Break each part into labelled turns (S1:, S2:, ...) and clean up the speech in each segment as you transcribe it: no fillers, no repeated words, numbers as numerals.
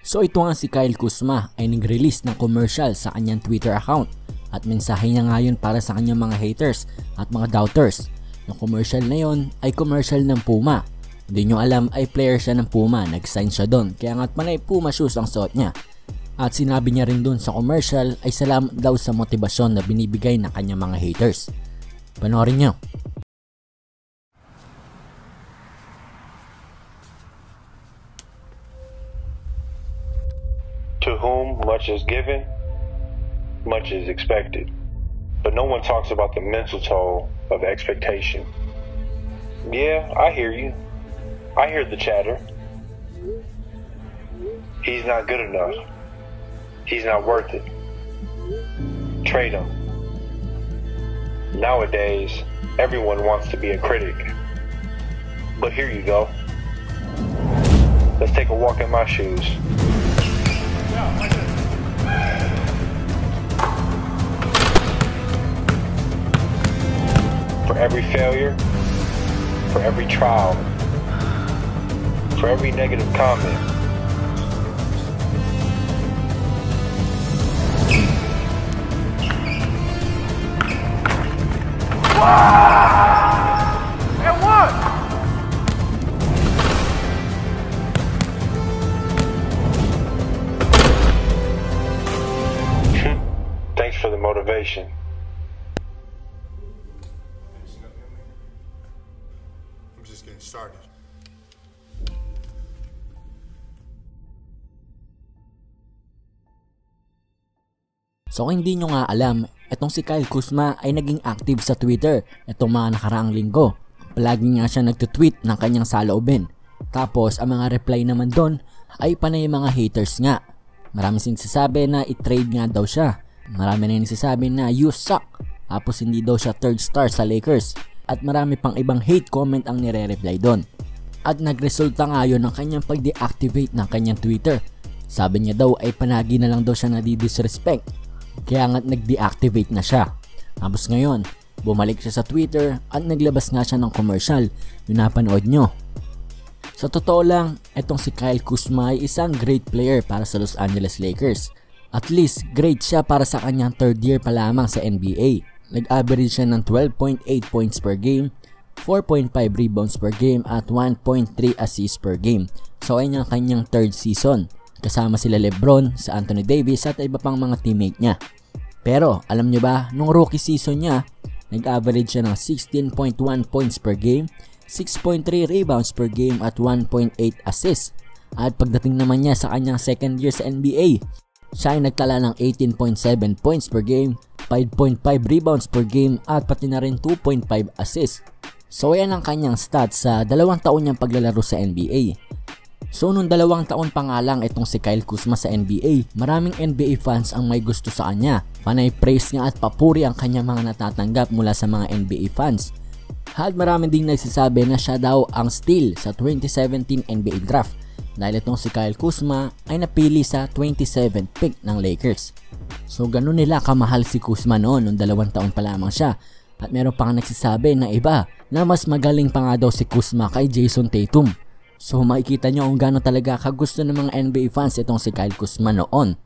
S1: So ito nga si Kyle Kuzma ay nag-release ng commercial sa kanyang Twitter account at mensahe niya ngayon para sa kanyang mga haters at mga doubters. Yung commercial na yon ay commercial ng Puma. Hindi nyo alam ay player siya ng Puma, nag-sign siya doon, kaya nga't panay Puma shoes ang suot niya. At sinabi niya rin doon sa commercial ay salamat daw sa motibasyon na binibigay ng kanyang mga haters. Panoorin nyo.
S2: To whom much is given, much is expected. But no one talks about the mental toll of expectation. Yeah, I hear you. I hear the chatter. He's not good enough. He's not worth it. Trade him. Nowadays, everyone wants to be a critic. But here you go. Let's take a walk in my shoes. For every failure, for every trial, for every negative comment,
S3: and what?
S2: Thanks for the motivation.
S3: I'm just getting started.
S1: So kung hindi nyo nga alam, itong si Kyle Kuzma ay naging active sa Twitter itong mga nakaraang linggo. Palagi nga siya nagtutweet ng kanyang saloobin. Tapos ang mga reply naman doon ay panay mga haters nga. Marami sinasabi na i-trade nga daw siya. Marami na sinasabi na you suck. Tapos hindi daw siya third star sa Lakers. At marami pang ibang hate comment ang nire-reply doon. At nagresulta nga yun ng kanyang pag-deactivate ng kanyang Twitter. Sabi niya daw ay panagi na lang daw siya nadi-disrespect. Kaya nga't nag-deactivate na siya. Tapos ngayon, bumalik siya sa Twitter at naglabas nga siya ng commercial. Yung napanood nyo. Sa totoo lang, itong si Kyle Kuzma ay isang great player para sa Los Angeles Lakers. At least, great siya para sa kanyang third year pa lamang sa NBA. Nag-average siya ng 12.8 points per game, 4.5 rebounds per game at 1.3 assists per game. So ay ang kanyang third season. Kasama sila LeBron, sa Anthony Davis at iba pang mga teammate niya. Pero alam nyo ba, nung rookie season niya, nag-average siya ng 16.1 points per game, 6.3 rebounds per game at 1.8 assists. At pagdating naman niya sa kanyang second year sa NBA, siya ay nagtala ng 18.7 points per game, 5.5 rebounds per game at pati na rin 2.5 assists. So yan ang kanyang stats sa 2 taon niyang paglalaro sa NBA. So nung 2 taon pa nga lang itong si Kyle Kuzma sa NBA, maraming NBA fans ang may gusto sa kanya. Panay praise nga at papuri ang kanyang mga natatanggap mula sa mga NBA fans. At marami ding nagsasabi na siya daw ang steal sa 2017 NBA draft dahil itong si Kyle Kuzma ay napili sa 27th pick ng Lakers. So ganun nila kamahal si Kuzma noon nung 2 taon pa lamang siya. At meron pa nga nagsasabi na iba na mas magaling pa nga daw si Kuzma kay Jason Tatum. So makikita nyo kung gaano talaga kagusto ng mga NBA fans itong si Kyle Kuzma noon.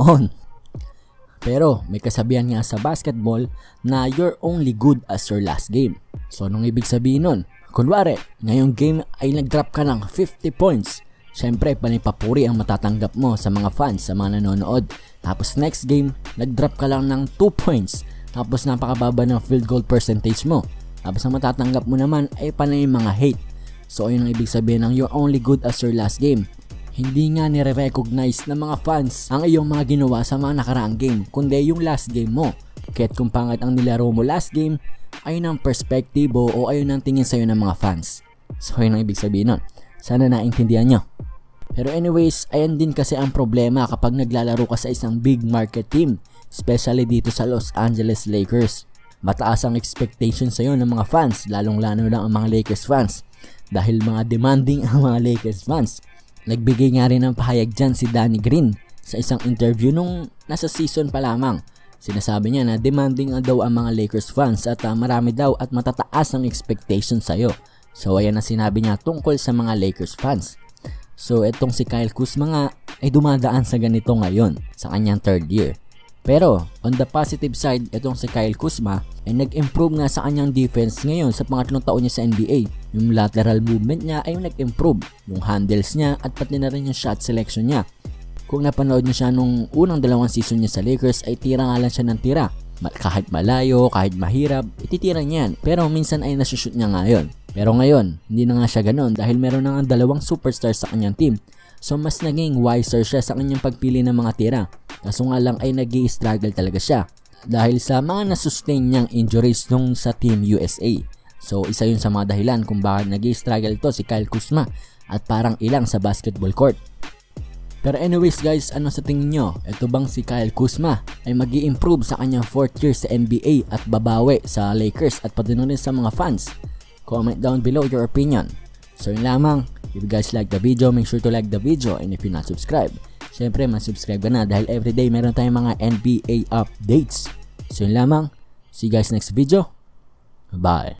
S1: Pero may kasabihan nga sa basketball na you're only good as your last game. So anong ibig sabihin nun? Kunwari, ngayong game ay nag-drop ka ng 50 points. Syempre panipapuri ang matatanggap mo sa mga fans, sa mga nanonood. Tapos next game, nag-drop ka lang ng 2 points. Tapos napakababa ng field goal percentage mo. Tapos ang matatanggap mo naman ay panay mga hate. So ayun ang ibig sabihin ng you're only good as your last game. Hindi nga nire-recognize ng mga fans ang iyong mga ginawa sa mga nakaraang game, kundi yung last game mo. Kaya't kung pangit ang nilaro mo last game, ayun ang perspektibo o ayun ang tingin sa'yo ng mga fans. So ayun ang ibig sabihin nun. Sana naintindihan nyo. Pero anyways, ayan din kasi ang problema kapag naglalaro ka sa isang big market team, especially dito sa Los Angeles Lakers. Mataas ang expectation sa'yo ng mga fans, lalong-lalo lang ang mga Lakers fans. Dahil mga demanding ang mga Lakers fans. Nagbigay nga rin ng pahayag dyan si Danny Green sa isang interview nung nasa season pa lamang. Sinasabi niya na demanding daw ang mga Lakers fans at marami daw at matataas ang expectation sa'yo. So ayan ang sinabi niya tungkol sa mga Lakers fans. So etong si Kyle Kuzma nga ay dumadaan sa ganito ngayon sa kanyang 3rd year. Pero on the positive side, etong si Kyle Kuzma ay nag-improve nga sa kanyang defense ngayon sa pangatlong taon niya sa NBA. Yung lateral movement niya ay nag-improve, yung handles niya at pati na rin yung shot selection niya. Kung napanood niyo siya nung unang 2 season niya sa Lakers ay tira nga lang siya ng tira. Kahit malayo, kahit mahirap, ititira niya yan. Pero minsan ay nasushoot niya ngayon. Pero ngayon, hindi na nga siya ganun dahil meron na nga 2 superstars sa kanyang team. So mas naging wiser siya sa kanyang pagpili ng mga tira. Kaso nga lang ay nag-i-struggle talaga siya dahil sa mga nasustain niyang injuries nung sa Team USA. So isa yun sa mga dahilan kung bakit nag-i-struggle to si Kyle Kuzma at parang ilang sa basketball court. Pero anyways guys, ano sa tingin nyo? Ito bang si Kyle Kuzma ay mag-i-improve sa kanyang 4th year sa NBA at babawi sa Lakers at pati na rin sa mga fans? Comment down below your opinion. So yun lamang. If you guys like the video, make sure to like the video, and if you're not subscribed, syempre subscribe ka na dahil everyday meron tayong mga NBA updates. So yun lamang. See you guys next video. Bye.